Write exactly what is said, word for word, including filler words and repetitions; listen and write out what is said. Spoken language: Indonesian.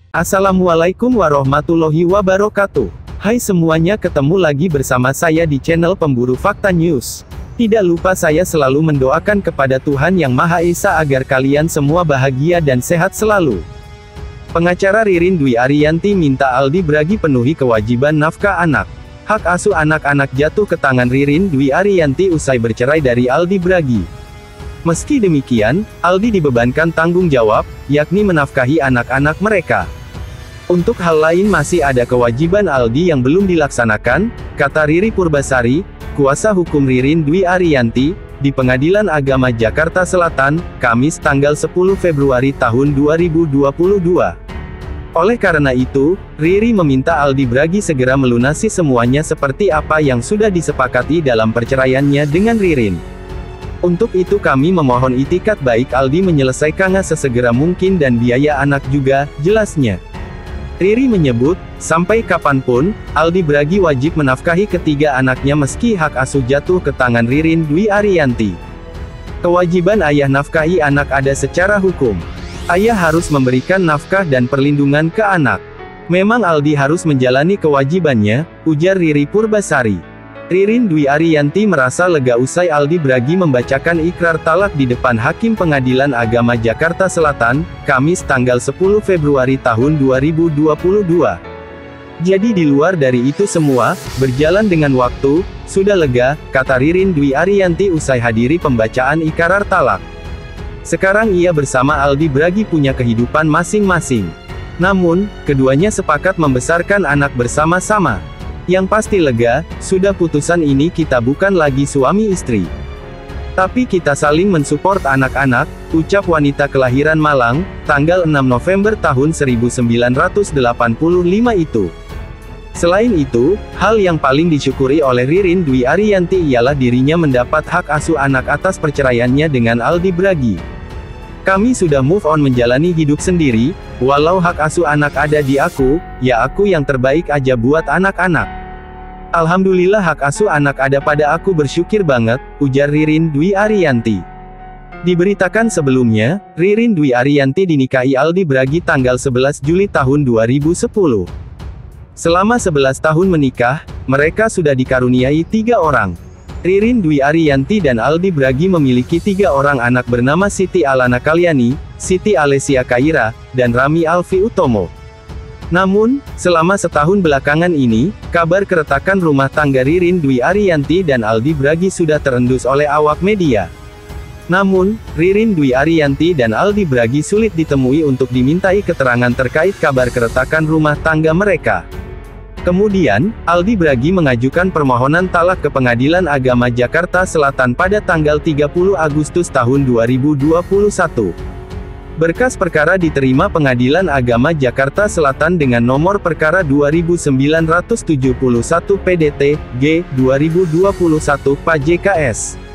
Assalamualaikum warahmatullahi wabarakatuh. Hai semuanya, ketemu lagi bersama saya di channel Pemburu Fakta News. Tidak lupa saya selalu mendoakan kepada Tuhan Yang Maha Esa agar kalian semua bahagia dan sehat selalu. Pengacara Ririn Dwi Ariyanti minta Aldi Bragi penuhi kewajiban nafkah anak. Hak asuh anak-anak jatuh ke tangan Ririn Dwi Ariyanti usai bercerai dari Aldi Bragi. Meski demikian, Aldi dibebankan tanggung jawab, yakni menafkahi anak-anak mereka. Untuk hal lain masih ada kewajiban Aldi yang belum dilaksanakan, kata Riri Purbasari, kuasa hukum Ririn Dwi Ariyanti, di Pengadilan Agama Jakarta Selatan, Kamis tanggal sepuluh Februari tahun dua ribu dua puluh dua. Oleh karena itu, Riri meminta Aldi Bragi segera melunasi semuanya seperti apa yang sudah disepakati dalam perceraiannya dengan Ririn. Untuk itu kami memohon itikat baik Aldi menyelesaikannya sesegera mungkin dan biaya anak juga, jelasnya. Riri menyebut, sampai kapanpun, Aldi Bragi wajib menafkahi ketiga anaknya meski hak asuh jatuh ke tangan Ririn Dwi Ariyanti. Kewajiban ayah nafkahi anak ada secara hukum. Ayah harus memberikan nafkah dan perlindungan ke anak. Memang Aldi harus menjalani kewajibannya, ujar Riri Purbasari. Ririn Dwi Ariyanti merasa lega usai Aldi Bragi membacakan ikrar talak di depan Hakim Pengadilan Agama Jakarta Selatan, Kamis tanggal sepuluh Februari tahun dua ribu dua puluh dua. Jadi di luar dari itu semua, berjalan dengan waktu, sudah lega, kata Ririn Dwi Ariyanti usai hadiri pembacaan ikrar talak. Sekarang ia bersama Aldi Bragi punya kehidupan masing-masing. Namun, keduanya sepakat membesarkan anak bersama-sama. Yang pasti lega, sudah putusan ini kita bukan lagi suami istri. Tapi kita saling mensupport anak-anak, ucap wanita kelahiran Malang, tanggal enam November tahun seribu sembilan ratus delapan puluh lima itu. Selain itu, hal yang paling disyukuri oleh Ririn Dwi Ariyanti ialah dirinya mendapat hak asuh anak atas perceraiannya dengan Aldi Bragi. Kami sudah move on menjalani hidup sendiri, walau hak asuh anak ada di aku, ya aku yang terbaik aja buat anak-anak. Alhamdulillah hak asuh anak ada pada aku, bersyukur banget, ujar Ririn Dwi Ariyanti. Diberitakan sebelumnya, Ririn Dwi Ariyanti dinikahi Aldi Bragi tanggal sebelas Juli tahun dua ribu sepuluh. Selama sebelas tahun menikah, mereka sudah dikaruniai tiga orang. Ririn Dwi Ariyanti dan Aldi Bragi memiliki tiga orang anak bernama Siti Alana Kalyani, Siti Alesia Kaira, dan Rami Alfi Utomo. Namun, selama setahun belakangan ini, kabar keretakan rumah tangga Ririn Dwi Ariyanti dan Aldi Bragi sudah terendus oleh awak media. Namun, Ririn Dwi Ariyanti dan Aldi Bragi sulit ditemui untuk dimintai keterangan terkait kabar keretakan rumah tangga mereka. Kemudian, Aldi Bragi mengajukan permohonan talak ke Pengadilan Agama Jakarta Selatan pada tanggal tiga puluh Agustus tahun dua ribu dua puluh satu. Berkas perkara diterima Pengadilan Agama Jakarta Selatan dengan nomor perkara dua ribu sembilan ratus tujuh puluh satu P D T, G, dua ribu dua puluh satu P A J K S.